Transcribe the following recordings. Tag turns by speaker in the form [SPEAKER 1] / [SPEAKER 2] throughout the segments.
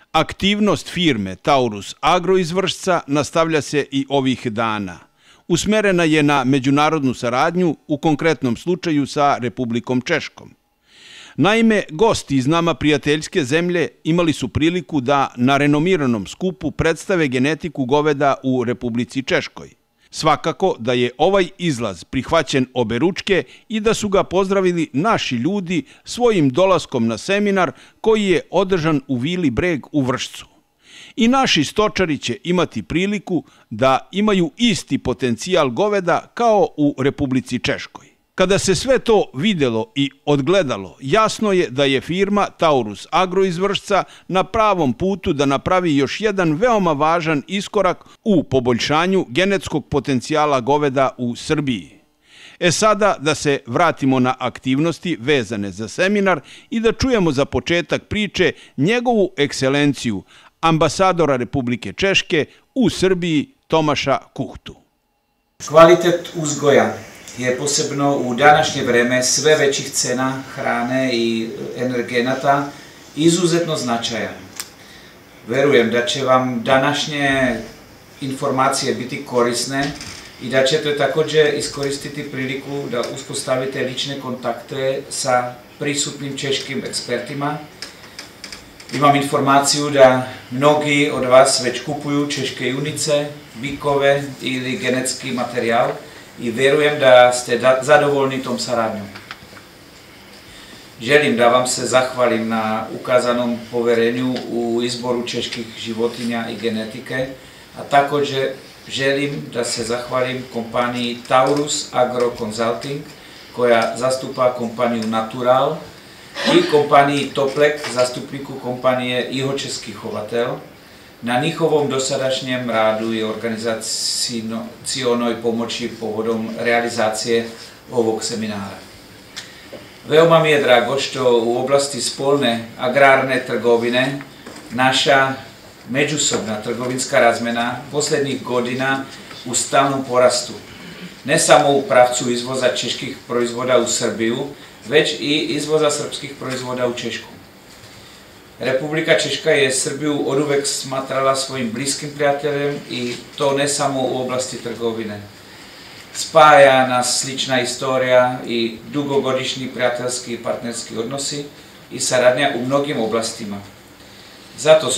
[SPEAKER 1] Aktivnost firme Taurus Agro iz Vršca nastavlja se i ovih dana. Usmerena je na međunarodnu saradnju, u konkretnom slučaju sa Republikom Češkom. Naime, gosti iz nama prijateljske zemlje imali su priliku da na renomiranom skupu predstave genetiku goveda u Republici Češkoj. Svakako da je ovaj izlaz prihvaćen oberučke i da su ga pozdravili naši ljudi svojim dolaskom na seminar koji je održan u Vili Breg u Vršcu. I naši stočari će imati priliku da imaju isti potencijal goveda kao u Republici Češkoj. Kada se sve to videlo i odgledalo, jasno je da je firma Taurus Agro iz Vršca na pravom putu da napravi još jedan veoma važan iskorak u poboljšanju genetskog potencijala goveda u Srbiji. Sada da se vratimo na aktivnosti vezane za seminar i da čujemo za početak priče njegovu ekscelenciju, ambasadora Republike Češke u Srbiji Tomaša Kuhtu.
[SPEAKER 2] Kvalitet uzgoja je posebno u današnje vreme sve većih cena hrane i energenata izuzetno značajan. Verujem da će vam današnje informacije biti korisne i da ćete također iskoristiti priliku da uspostavite lične kontakte sa prisutnim češkim ekspertima. Imam informaciju da mnogi od vas već kupuju češke junice, bikove ili genetski materijal i verujem da ste zadovoljni tom saradnjom. Želim da vam se zahvalim na ukazanom poverenju u izboru čeških životinja i genetike, a također želim da se zahvalim kompaniji Taurus Agro Consulting, koja zastupa kompaniju Natural, i kompaniji Toplek, zastupniku kompanije Jihočeský chovatel, na njihovom dosadašnjem radu i organizacionoj pomoći povodom realizacije ovog seminara. Veoma mi je drago što u oblasti spolne agrarne trgovine naša međusobna trgovinska razmena posljednjih godina u stalnom porastu, ne samo u pravcu izvoza čeških proizvoda u Srbiju, već i izvoza srpskih proizvoda u Češku. Republika Češka je Srbiju oduvek smatrala svojim bliskim prijateljem i to ne samo u oblasti trgovine. Spaja nas slična istorija i dugogodišnji prijateljski i partnerski odnosi i saradnja u mnogim oblastima. Zato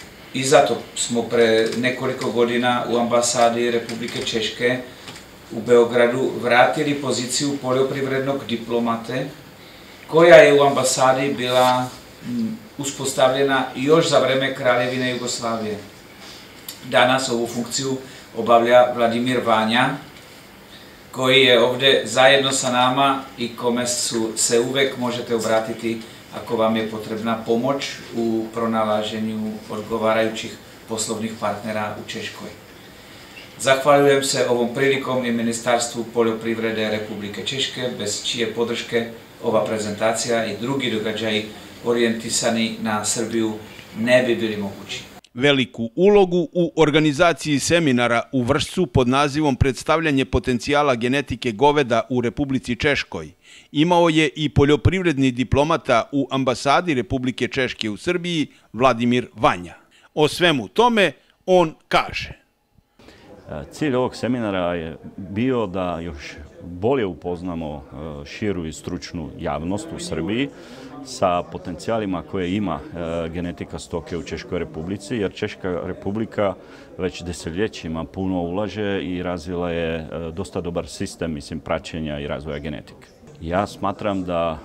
[SPEAKER 2] smo pre nekoliko godina u ambasadi Republike Češke u Beogradu vratili poziciju poljoprivrednog diplomate, koja je u ambasadi bila uspostavljena još za vreme Kraljevine Jugoslavije. Danas ovu funkciju obavlja Vladimir Vanja, koji je ovdje zajedno sa nama i kome se uvek možete obratiti ako vam je potrebna pomoć u pronalaženju odgovarajućih poslovnih partnera u Češkoj. Zahvaljujem se ovom prilikom i Ministarstvu poljoprivrede Republike Češke, bez čije podrške ova prezentacija i drugi događaji orijentisani na Srbiju ne bi bili mogući.
[SPEAKER 1] Veliku ulogu u organizaciji seminara u Vršcu pod nazivom Predstavljanje potencijala genetike goveda u Republici Češkoj imao je i poljoprivredni diplomata u ambasadi Republike Češke u Srbiji Vladimir Vanja. O svemu tome on kaže.
[SPEAKER 3] Cilj ovog seminara je bio da još bolje upoznamo širu i stručnu javnost u Srbiji sa potencijalima koje ima genetika stoke u Češkoj Republici, jer Češka Republika već desetljećima puno ulaže i razvila je dosta dobar sistem praćenja i razvoja genetike. Ja smatram da,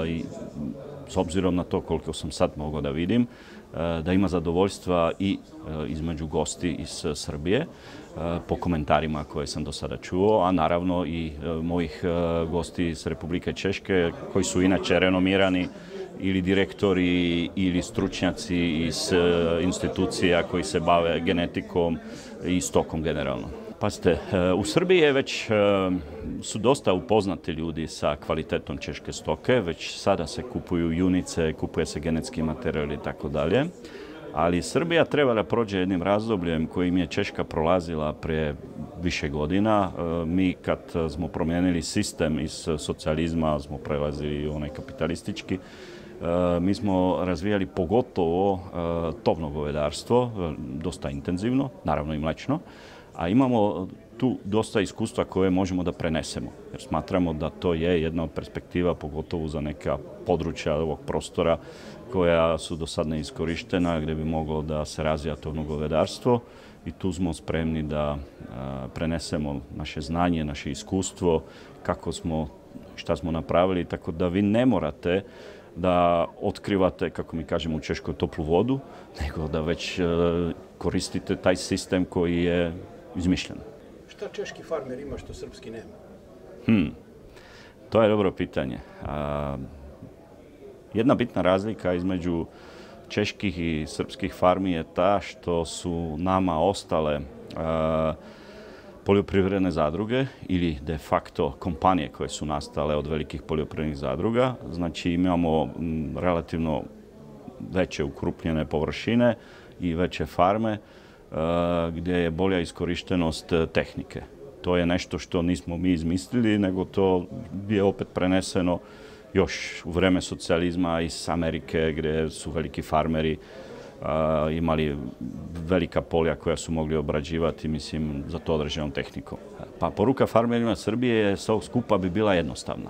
[SPEAKER 3] s obzirom na to koliko sam sad mogao da vidim, da ima zadovoljstva i između gosti iz Srbije, po komentarima koje sam do sada čuo, a naravno i mojih gosti iz Republike Češke, koji su inače renomirani ili direktori ili stručnjaci iz institucija koji se bave genetikom i stokom generalno. Pazite, u Srbiji već su dosta upoznati ljudi sa kvalitetom češke stoke, već sada se kupuju junice, kupuje se genetski materijal i tako dalje. Ali Srbija treba da prođe jednim razdobljem kojim je Češka prolazila pre više godina. Mi kad smo promijenili sistem iz socijalizma, smo prelazili u onaj kapitalistički, Mi smo razvijali pogotovo tovno govedarstvo, dosta intenzivno, naravno i mlečno, a imamo tu dosta iskustva koje možemo da prenesemo, jer smatramo da to je jedna od perspektiva, pogotovo za neka područja ovog prostora koja su do sad neiskorištena, gdje bi moglo da se razvija tovno govedarstvo i tu smo spremni da prenesemo naše znanje, naše iskustvo, šta smo napravili, tako da vi ne morate da otkrivate, kako mi kažemo u Češkoj, toplu vodu, nego da već koristite taj sistem koji je izmišljen.
[SPEAKER 4] Šta češki farmer ima što srpski nema?
[SPEAKER 3] To je dobro pitanje. Jedna bitna razlika između čeških i srpskih farmi je ta što su nama ostale poljoprivredne zadruge ili de facto kompanije koje su nastale od velikih poljoprivrednih zadruga. Znači imamo relativno veće ukrupnjene površine i veće farme gdje je bolja iskorištenost tehnike. To je nešto što nismo mi izmislili, nego to je opet preneseno još u vreme socijalizma iz Amerike, gdje su veliki farmeri imali velika polja koja su mogli obrađivati, mislim, za to određenom tehnikom. Pa poruka farmerima Srbije s ovog skupa bi bila jednostavna.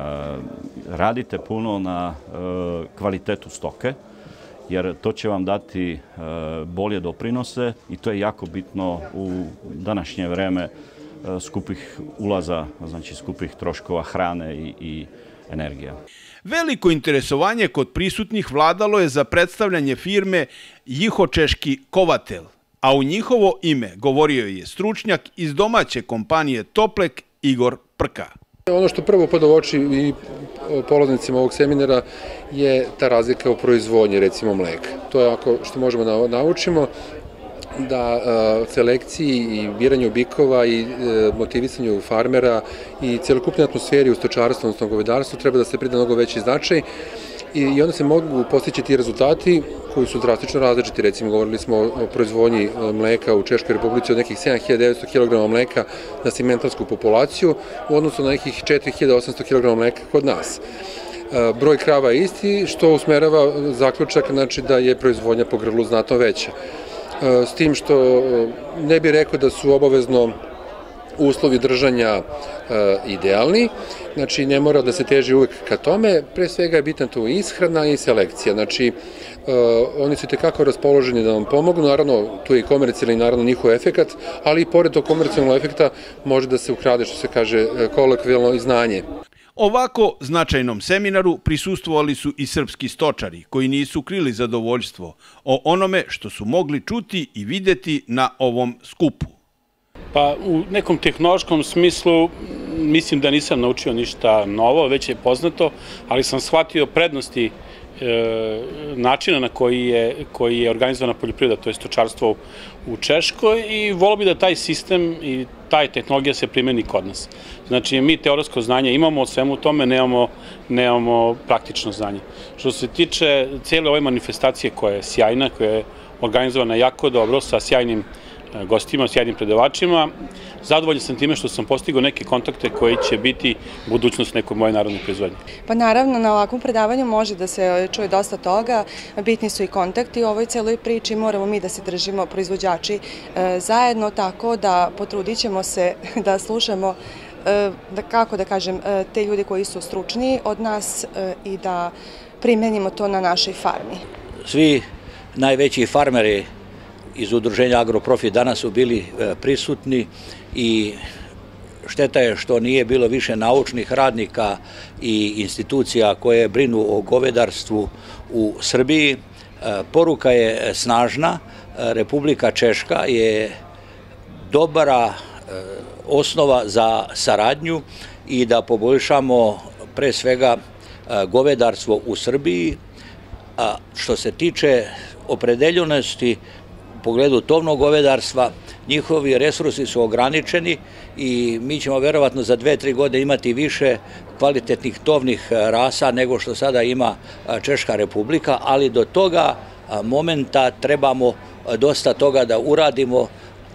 [SPEAKER 3] Radite puno na kvalitetu stoke, jer to će vam dati bolje doprinose i to je jako bitno u današnje vreme skupih ulaza, znači skupih troškova hrane i energija.
[SPEAKER 1] Veliko interesovanje kod prisutnih vladalo je za predstavljanje firme Jihočeški Kovatel, a u njihovo ime govorio je stručnjak iz domaće kompanije Toplek Igor Prka.
[SPEAKER 4] Ono što prvo pada u oči i polaznicima ovog seminara je ta razlika u proizvodnji, recimo mleka. To je ako što možemo da naučimo, da selekciji i biranju bikova i motivisanju farmera i celokupne atmosferi u stočarstvu, odnosno govedarstvu, treba da se prida mnogo veći značaj i onda se mogu postići ti rezultati koji su drastično različiti. Recimo, govorili smo o proizvodnji mleka u Češkoj Republici od nekih 7900 kg mleka na segmentarsku populaciju u odnosu na nekih 4800 kg mleka kod nas. Broj krava je isti, što usmerava zaključak, znači da je proizvodnja po grlu znatno veća. S tim što ne bih rekao da su obavezno uslovi držanja idealni, znači ne mora da se teži uvek ka tome, pre svega je bitna tu ishrana i selekcija, znači oni su tekako raspoloženi da vam pomognu, naravno tu je i komercijalni, naravno njihov efekat, ali i pored tog komercijalnog efekta može da se ukrade, što se kaže kolokvijalno, i znanje.
[SPEAKER 1] Ovako značajnom seminaru prisustvovali su i srpski stočari, koji nisu krili zadovoljstvo o onome što su mogli čuti i videti na ovom skupu.
[SPEAKER 5] Pa u nekom tehnološkom smislu mislim da nisam naučio ništa novo, već je poznato, ali sam shvatio prednosti načina na koji je organizovana poljoprivreda, to je stočarstvo u Češkoj, i volio bi da taj sistem i taj tehnologija se primeni kod nas. Znači, mi teoretsko znanje imamo o svemu tome, nemamo praktično znanje. Što se tiče cijele ove manifestacije koja je sjajna, koja je organizovana jako dobro, sa sjajnim gostima, sjajnim predavačima, zadovoljan sam time što sam postigao neke kontakte koji će biti budućnost nekoj moje narodne proizvodnje.
[SPEAKER 6] Pa naravno, na ovakvom predavanju može da se čuje dosta toga, bitni su i kontakti u ovoj celoj priči, moramo mi da se držimo proizvođači zajedno, tako da potrudit ćemo se da slušamo, kako da kažem, te ljude koji su stručniji od nas i da primenimo to na našoj farmi.
[SPEAKER 7] Svi najveći farmeri iz udruženja Agroprofit danas su bili prisutni i šteta je što nije bilo više naučnih radnika i institucija koje brinu o govedarstvu u Srbiji. Poruka je snažna, Republika Češka je dobra osnova za saradnju i da poboljšamo pre svega govedarstvo u Srbiji. Što se tiče opredeljenosti u pogledu tovnog govedarstva, njihovi resursi su ograničeni i mi ćemo verovatno za 2-3 godine imati više kvalitetnih tovnih rasa nego što sada ima Češka Republika, ali do toga momenta trebamo dosta toga da uradimo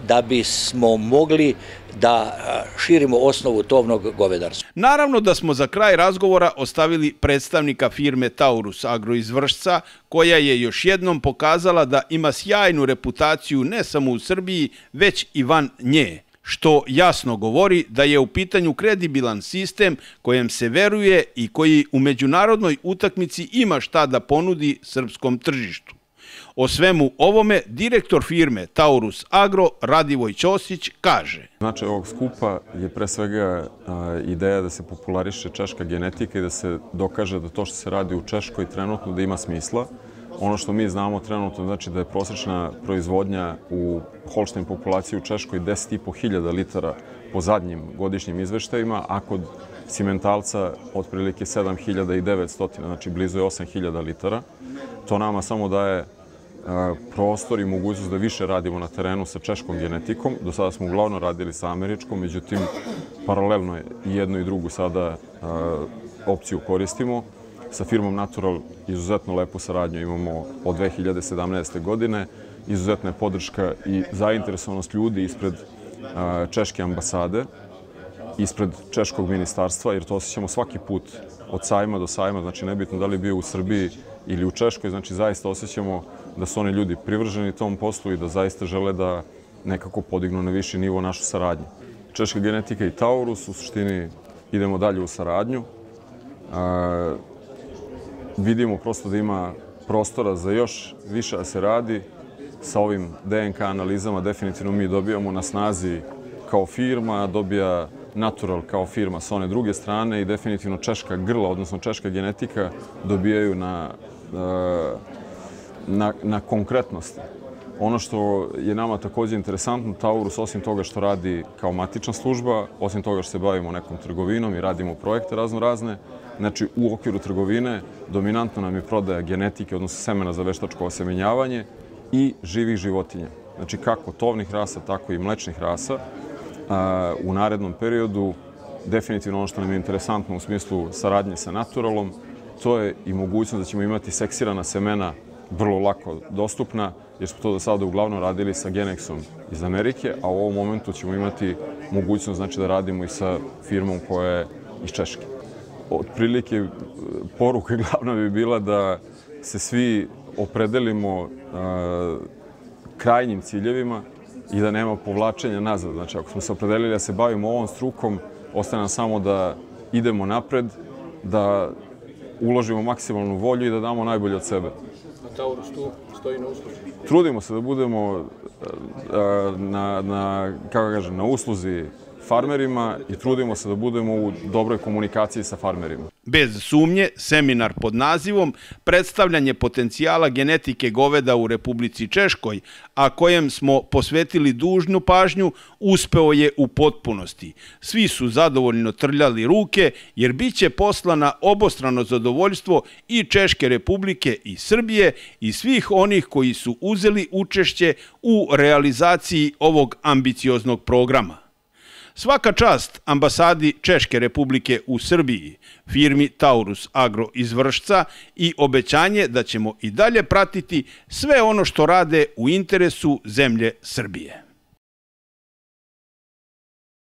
[SPEAKER 7] da bismo mogli da širimo osnovu tovnog govedarstva.
[SPEAKER 1] Naravno da smo za kraj razgovora ostavili predstavnika firme Taurus Agro iz Vršca, koja je još jednom pokazala da ima sjajnu reputaciju ne samo u Srbiji, već i van nje, što jasno govori da je u pitanju kredibilan sistem kojem se veruje i koji u međunarodnoj utakmici ima šta da ponudi srpskom tržištu. O svemu ovome direktor firme Taurus Agro Radivoj Ćosić kaže:
[SPEAKER 8] Značaj ovog skupa je pre svega ideja da se populariše češka genetika i da se dokaže da to što se radi u Češkoj trenutno da ima smisla. Ono što mi znamo trenutno znači da je prosječna proizvodnja u holštajn populaciji u Češkoj 10.500 litara po zadnjim godišnjim izveštajima, a kod simentalca otprilike 7.900, znači blizu je 8.000 litara. To nama samo daje prostor i mogućnost da više radimo na terenu sa češkom genetikom. Do sada smo uglavnom radili sa američkom, međutim, paralelno i jednu i drugu sada opciju koristimo. Sa firmom Natural izuzetno lepu saradnju imamo od 2017. godine. Izuzetna je podrška i zainteresovanost ljudi ispred češke ambasade, ispred češkog ministarstva, jer to osjećamo svaki put od sajma do sajma, znači nebitno da li bio u Srbiji ili u Češkoj, znači zaista osjećamo da su oni ljudi privrženi tom poslu i da zaista žele da nekako podignu na viši nivo našu saradnju. Češka genetika i Taurus, u suštini idemo dalje u saradnju. Vidimo prosto da ima prostora za još više da se radi. Sa ovim DNK analizama definitivno mi dobijamo na snazi kao firma, dobija Natural kao firma sa one druge strane i definitivno češka grla, odnosno češka genetika dobijaju na konkretnosti. Ono što je nama također interesantno, Taurus, osim toga što radi kao matična služba, osim toga što se bavimo nekom trgovinom i radimo projekte raznorazne, znači u okviru trgovine dominantno nam je prodaja genetike, odnosno semena za veštačko osemenjavanje i živih životinja. Znači kako tovnih rasa, tako i mlečnih rasa. U narednom periodu definitivno ono što nam je interesantno u smislu saradnje sa Naturalom, to je i mogućnost da ćemo imati seksirana semena vrlo lako dostupna, jer smo to do sada uglavnom radili sa Genexom iz Amerike, a u ovom momentu ćemo imati mogućnost znači, da radimo i sa firmom koja je iz Češke. Otprilike, poruka glavna bi bila da se svi opredelimo krajnjim ciljevima i da nema povlačenja nazad. Znači, ako smo se opredelili da se bavimo ovom strukom, ostaje nam samo da idemo napred, da uložimo maksimalnu volju i da damo najbolje od sebe.
[SPEAKER 4] A Taurus tu stoji na usluzi?
[SPEAKER 8] Trudimo se da budemo na usluzi farmerima i trudimo se da budemo u dobroj komunikaciji sa farmerima.
[SPEAKER 1] Bez sumnje, seminar pod nazivom Predstavljanje potencijala genetike goveda u Republici Češkoj, a kojem smo posvetili dužnu pažnju, uspeo je u potpunosti. Svi su zadovoljno trljali ruke, jer biće posla na obostrano zadovoljstvo i Češke Republike i Srbije i svih onih koji su uzeli učešće u realizaciji ovog ambicioznog programa. Svaka čast ambasadi Češke Republike u Srbiji, firmi Taurus Agro iz Vršca i obećanje da ćemo i dalje pratiti sve ono što rade u interesu zemlje Srbije.